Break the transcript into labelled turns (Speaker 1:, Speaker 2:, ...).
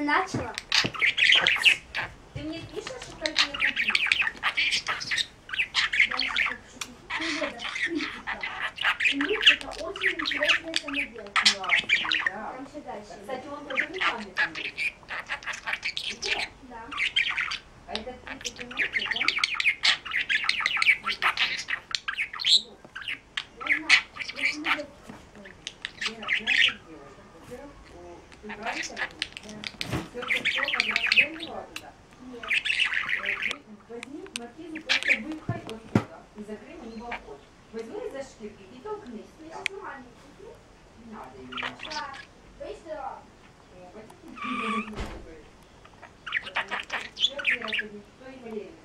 Speaker 1: начала.
Speaker 2: Ты мне пишешь, что какие купить?
Speaker 1: Это очень интересная самоделка.
Speaker 2: Классный, да.
Speaker 1: Там все дальше.
Speaker 2: Кстати, он тоже рекламный там есть.
Speaker 1: Да.
Speaker 2: А этот принцип имеется, да?
Speaker 1: Я знаю. Я самоделку.
Speaker 2: Вера, знаешь, что делать? Во-первых, ты нравится? Все, я влила туда.
Speaker 1: Нет.
Speaker 2: Возьми маркизу, просто выпхай вот сюда и закрой мне балкон. Возьми за шкирки и толкни
Speaker 1: Я
Speaker 2: сюда.
Speaker 1: сейчас нормально.
Speaker 2: Не надо ее.
Speaker 1: Да. Быстро.
Speaker 2: Кто и Валерий.